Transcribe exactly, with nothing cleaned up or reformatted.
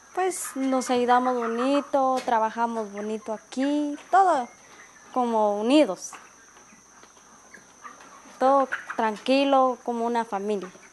Pues nos ayudamos bonito, trabajamos bonito aquí, todo como unidos, todo tranquilo como una familia.